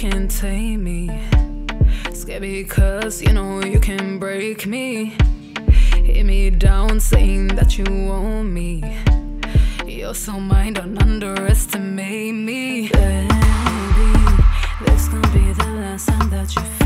can't tame me. Scared because you know you can break me. Hit me down saying that you want me. You're so mine, don't underestimate me. Baby, this gon' be the last time that you feel